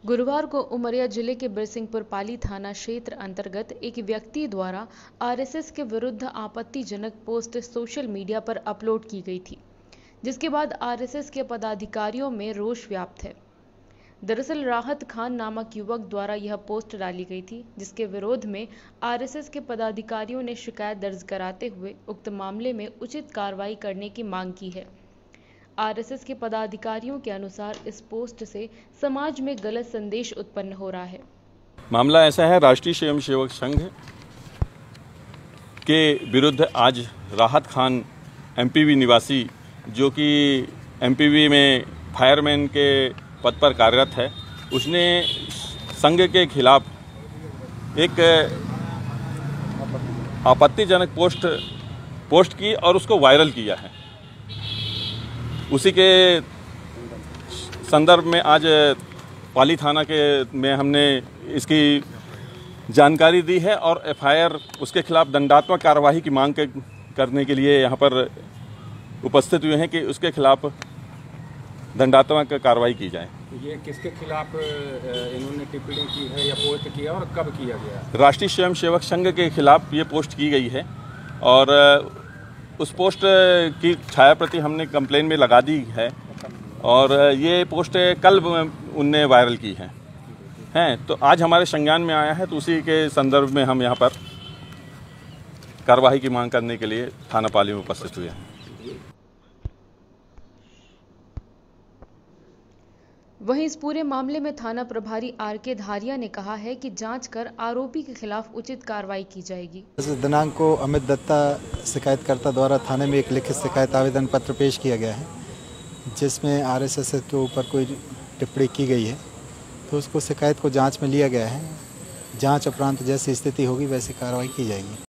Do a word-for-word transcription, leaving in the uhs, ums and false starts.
गुरुवार को उमरिया जिले के बिरसिंहपुर पाली थाना क्षेत्र अंतर्गत एक व्यक्ति द्वारा आरएसएस के विरुद्ध आपत्तिजनक पोस्ट सोशल मीडिया पर अपलोड की गई थी, जिसके बाद आरएसएस के पदाधिकारियों में रोष व्याप्त है। दरअसल राहत खान नामक युवक द्वारा यह पोस्ट डाली गई थी, जिसके विरोध में आरएसएस के पदाधिकारियों ने शिकायत दर्ज कराते हुए उक्त मामले में उचित कार्रवाई करने की मांग की है। आरएसएस के पदाधिकारियों के अनुसार इस पोस्ट से समाज में गलत संदेश उत्पन्न हो रहा है। मामला ऐसा है, राष्ट्रीय स्वयंसेवक संघ के विरुद्ध आज राहत खान एमपीवी निवासी, जो कि एमपीवी में फायरमैन के पद पर कार्यरत है, उसने संघ के खिलाफ एक आपत्तिजनक पोस्ट पोस्ट की और उसको वायरल किया है। उसी के संदर्भ में आज पाली थाना के में हमने इसकी जानकारी दी है और एफआईआर उसके खिलाफ दंडात्मक कार्यवाही की मांग करने के लिए यहाँ पर उपस्थित हुए हैं कि उसके खिलाफ दंडात्मक कार्रवाई की जाए। ये किसके खिलाफ इन्होंने टिप्पणी की है या पोस्ट किया और कब किया गया? राष्ट्रीय स्वयंसेवक संघ के खिलाफ ये पोस्ट की गई है और उस पोस्ट की छाया प्रति हमने कंप्लेन में लगा दी है और ये पोस्ट कल उनने वायरल की है हैं तो आज हमारे संज्ञान में आया है, तो उसी के संदर्भ में हम यहाँ पर कार्रवाई की मांग करने के लिए थाना पाली में उपस्थित हुए हैं। वहीं इस पूरे मामले में थाना प्रभारी आर के धारिया ने कहा है कि जांच कर आरोपी के खिलाफ उचित कार्रवाई की जाएगी। दिनांक को अमित दत्ता शिकायतकर्ता द्वारा थाने में एक लिखित शिकायत आवेदन पत्र पेश किया गया है, जिसमें आरएसएस के ऊपर कोई टिप्पणी की गई है, तो उसको शिकायत को जांच में लिया गया है। जांच उपरांत जैसी स्थिति होगी वैसी कार्रवाई की जाएगी।